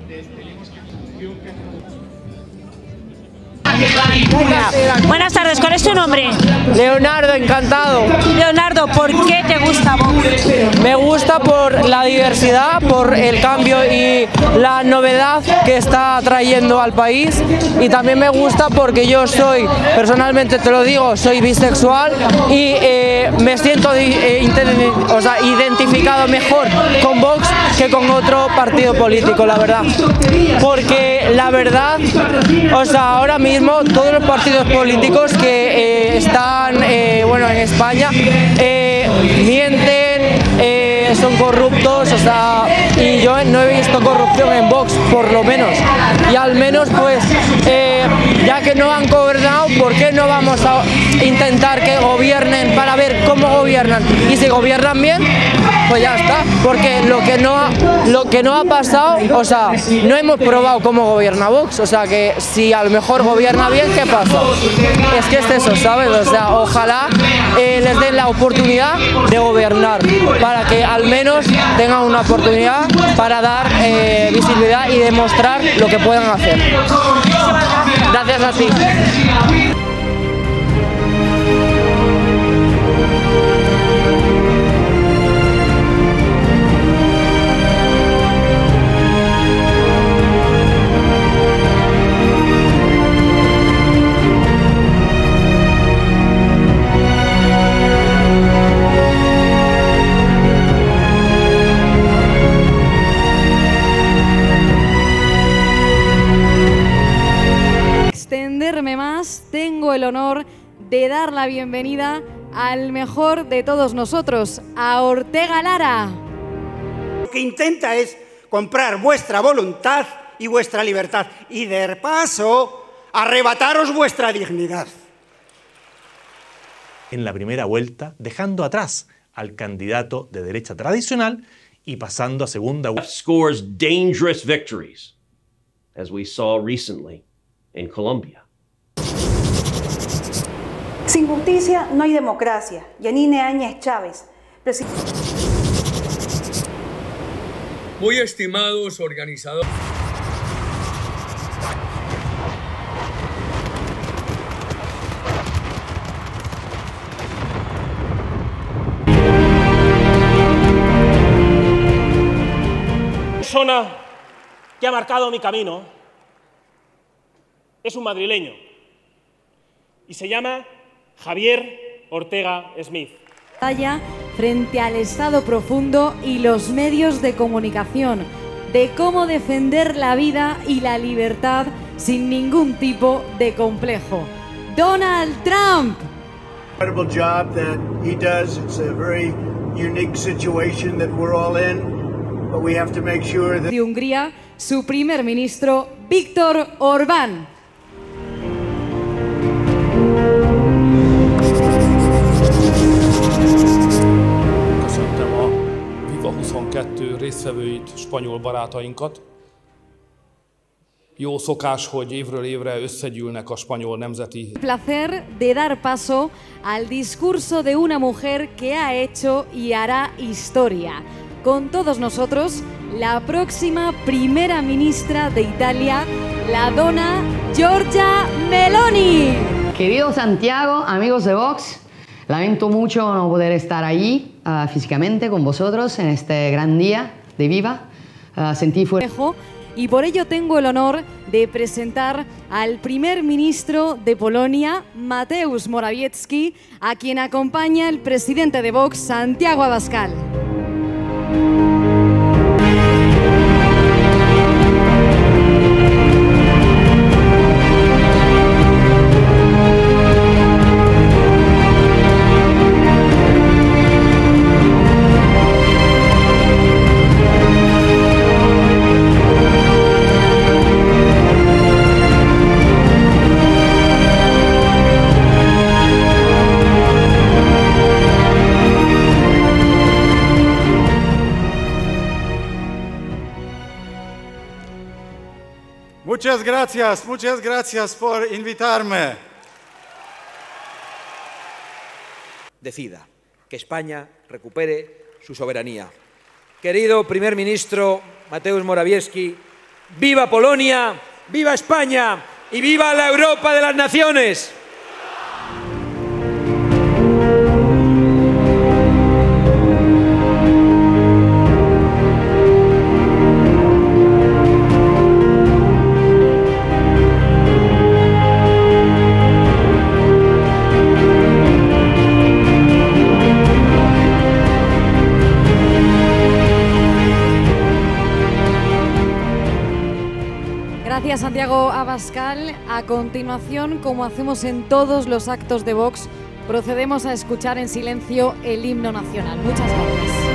Buenas tardes, ¿cuál es tu nombre? Leonardo, encantado. Leonardo, ¿por qué te gusta Vox? Me gusta por la diversidad, por el cambio y la novedad que está trayendo al país, y también me gusta porque yo soy, personalmente te lo digo, soy bisexual y me siento identificado mejor con Vox que con otro partido político, la verdad. Porque la verdad, ahora mismo todos los partidos políticos que están en España mienten, son corruptos, y yo no he visto corrupción en Vox, por lo menos. Y al menos, pues, ya que no han gobernado, ¿por qué no vamos a intentar que gobiernen para ver cómo gobiernan? Y si gobiernan bien, pues ya está. Porque lo que no ha pasado, no hemos probado cómo gobierna Vox. Que si a lo mejor gobierna bien, ¿qué pasa? Es que es eso, ¿sabes? Ojalá les den la oportunidad de gobernar, para que al menos tengan una oportunidad para dar visibilidad y demostrar lo que puedan hacer. Gracias a ti. Más, tengo el honor de dar la bienvenida al mejor de todos nosotros, a Ortega Lara. Lo que intenta es comprar vuestra voluntad y vuestra libertad y de paso arrebataros vuestra dignidad. En la primera vuelta, dejando atrás al candidato de derecha tradicional y pasando a segunda vuelta. Scores dangerous victories, as we saw recently in Colombia. Sin justicia no hay democracia. Yanine Áñez Chávez, Muy estimados organizadores. La persona que ha marcado mi camino es un madrileño y se llama Javier Ortega Smith. Batalla frente al Estado profundo y los medios de comunicación, de cómo defender la vida y la libertad sin ningún tipo de complejo. Donald Trump. Incredible job that he does. It's a very unique situation that we're all in, but we have to make sure that... De Hungría, su primer ministro, Viktor Orbán. Köszöntöm a Viva 22 résztvevőit, spanyol barátainkat. Jó szokás, hogy évről évre összegyűlnek a spanyol nemzeti... Placer de dar paso al discurso de una mujer que ha hecho y hará historia. Con todos nosotros, la próxima primera ministra de Italia, la dona Giorgia Meloni. Querido Santiago, amigos de Vox, lamento mucho no poder estar allí físicamente con vosotros en este gran día de Viva. Sentí fuerte. Y por ello tengo el honor de presentar al primer ministro de Polonia, Mateusz Morawiecki, a quien acompaña el presidente de Vox, Santiago Abascal. Muchas gracias por invitarme. Decida que España recupere su soberanía. Querido primer ministro Mateusz Morawiecki, viva Polonia, viva España y viva la Europa de las naciones. Gracias, Santiago Abascal. A continuación, como hacemos en todos los actos de Vox, procedemos a escuchar en silencio el himno nacional. Muchas gracias.